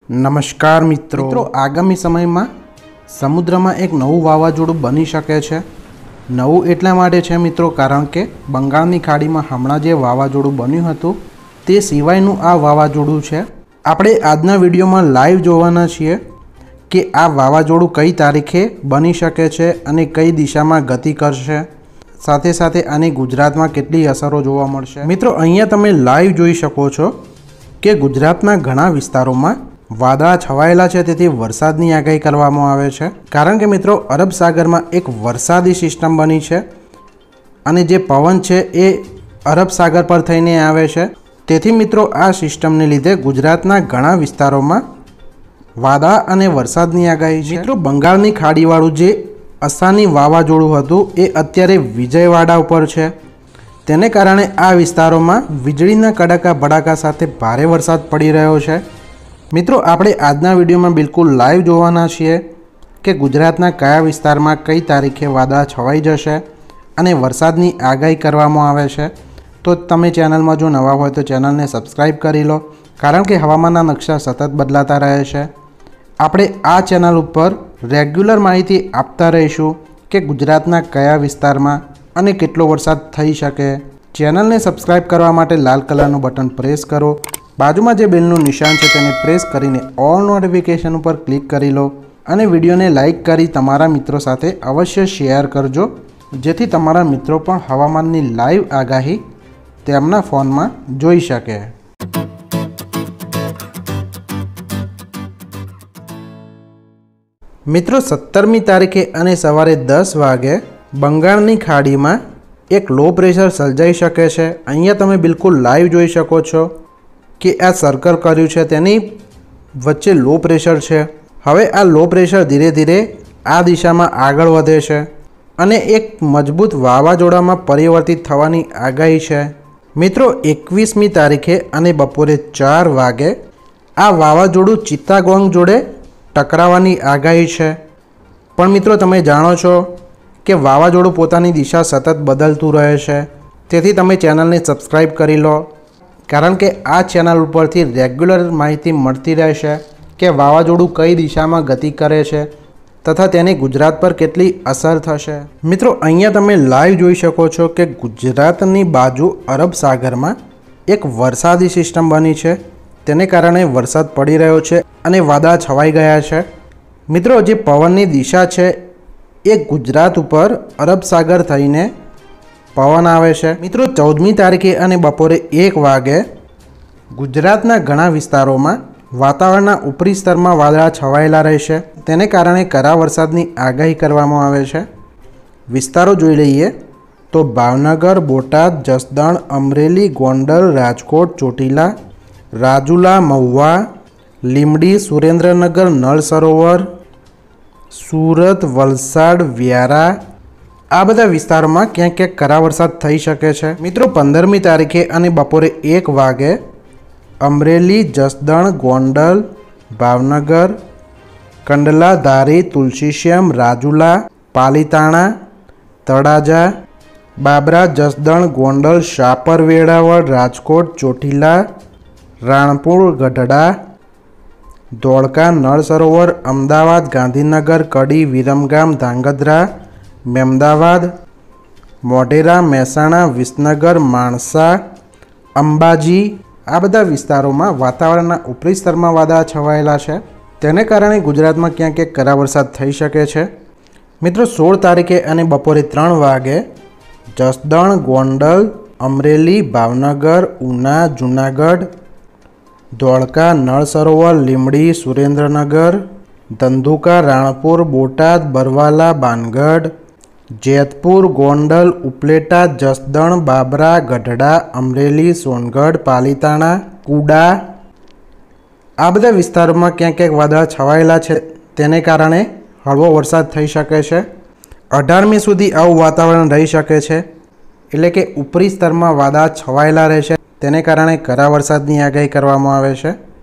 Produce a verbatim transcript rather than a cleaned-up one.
नमस्कार मित्रों मित्रों आगामी समय में समुद्र में एक नवुं वावाजोडुं बनी शके छे। नवुं एटला माटे छे मित्रों कारण के बंगाळनी खाड़ी में हमणां जे वावाजोडुं बन्युं हतुं ते सिवायनुं आ वावाजोडुं छे। आपणे आजना विडियो में लाइव जोवाना छीए कि आ वावाजोडुं कई तारीखे बनी शके छे अने कई दिशा में गति करशे, साथे साथे आनी गुजरात में केटली असरो जोवा मळशे। मित्रों अहींया तमे लाइव जोई शको छो कि गुजरातना घणा विस्तारों में वादळा छवायेला छे, तेथी वरसादनी आगाही करवामां आवे छे। कारण के मित्रों अरब सागर में एक वरसादी सिस्टम बनी छे अने जे पवन छे ए अरब सागर पर थईने आवे छे। तेथी मित्रों आ सिस्टमने लीधे गुजरातना घणा विस्तारों में वादळा अने वरसादनी आगाही छे। मित्रों बंगाळनी खाड़ीवाळुं जे असानी वावाजोडुं हतुं ए अत्यारे विजयवाड़ा पर छे, तेने कारणे आ विस्तारों में वीजळीना कड़ाका भड़ाका साथे भारे वरसाद पड़ी रह्यो छे। मित्रों आपणे आजना विडियो में बिल्कुल लाइव जोवाना छीए कि गुजरातना कया विस्तार में कई तारीखे वादळा छवाई जशे अने वरसादनी आगाही करवामां आवे छे। तो तमे चेनल में जो नवा होय तो चेनल ने सब्सक्राइब करी लो, कारण के हवामानना नक्शा सतत बदलाता रहे छे। आपणे आ चेनल पर रेग्युलर माहिती आपता रहीशुं कि गुजरातना कया विस्तार में अने केटलो वरसाद थई शके। चेनल ने सब्सक्राइब करवा माटे लाल कलरनुं बटन प्रेस करो, बाजुमां जे बेलनुं निशान छे तेने प्रेस करीने ऑल नोटिफिकेशन पर क्लिक करी लो अने विडियोने लाइक करी तमारा मित्रों साथे अवश्य शेयर करजो, जेथी तमारा मित्रों पण हवामाननी लाइव आगाही तेमना फोन में जोई शके। मित्रों सत्तरमी तारीखे अने सवारे दस वागे बंगाळनी खाड़ी में एक लो प्रेशर सर्जाई शके छे। अहींया तमे बिल्कुल लाइव जोई शको छो कि आ सर्कल कर्युं छे तेनी वच्चे लो प्रेशर छे। हवे आ लो प्रेशर धीरे धीरे आ दिशा में आगळ वधे छे अने एक मजबूत वावाजोडामां परिवर्तित थवानी आगाही छे। मित्रों एकवीसमी तारीखे अने बपोरे चार वागे आ वावाजोडुं चित्तागोंग जोड़े टकरावानी आगाही छे। पण मित्रों तमे जाणो छो कि वावाजोडुं पोतानी दिशा सतत बदलतुं रहे छे, तेथी तमे चेनलने सब्सक्राइब करी लो, कारण के आ चेनल उपरथी रेग्युलर माहिती मळती रहेशे कि वावाजोडुं कई दिशा में गति करे छे तथा तेनी गुजरात पर केटली असर थशे। मित्रों अहींया तमे लाइव जोई शको छो कि गुजरातनी बाजू अरब सागर में एक वरसादी सिस्टम बनी छे, तेने कारणे वरसाद पड़ी रह्यो छे अने वादळा छवाई गया छे। मित्रों जे पवननी दिशा छे ए गुजरात पर अरब सागर थईने पवन आवे छे। मित्रों चौदमी तारीखे अने बपोरे एक वागे गुजरातना घणा विस्तारों में वातावरणना उपरी स्तर में वादळा छवायेला रहेशे, तेने कारणे करा वरसादनी आगाही करवामां आवे छे। विस्तारों जोई लईए तो भावनगर, बोटाद, जसदण, अमरेली, गोंडल, राजकोट, ચોટીલા, રાજુલા, મહુવા, લીંબડી, સુરેન્દ્રનગર, નળ સરોવર, सूरत, वलसाड, व्यारा आ बधा विस्तारों में क्या क्या करा वरसाद थई शके छे। मित्रों पंदरमी तारीखे अने बपोरे एक वागे अमरेली, जसदण, गोंडल, भावनगर, कंडला, धारी, तुलसीश्याम, राजुला, पालीताणा, तळाजा, बाबरा, जसदण, गोंडल, शापर, वेळावळ, राजकोट, ચોટીલા, राणपुर, गढ़ડા, धोळका, नळ सरोवर, अमदावाद, गांधीनगर, कड़ी, विरमगाम, धांगध्रा, मेमदावाद, मोढेरा, महेसाणा, विसनगर, माणसा, अंबाजी आ बधा विस्तारों में वातावरणना उपरी स्तर में वादळा छवायेला छे, तेने कारणे गुजरात में क्यांक क्यांक करा वरसाद थई शके छे। मित्रों सोळ तारीखे अने बपोरे त्रण वागे जसदण, गोंडल, अमरेली, भावनगर, उना, जूनागढ़, धोळका, नळ सरोवर, લીંબડી, सुरेन्द्रनगर, धंधुका, राणपुर, बोटाद, बरवाला, बानगढ़, जेतपुर, गोंडल, उपलेटा, जसदण, बाबरा, गढ़ડા, अमरेली, सोनगढ़, पालीताणा, कूडा आ बधा विस्तारों में क्यांक क्यांक वादळा छवायेला छे, तेने कारणे हळवो वरसाद थई शके छे। अठारमी सुधी आवुं वातावरण रही शके छे, एटले के उपरी स्तर में वादळा छवायेला रहेशे, तेने कारणे करा वरसादनी आगाही करवामां आवे छे।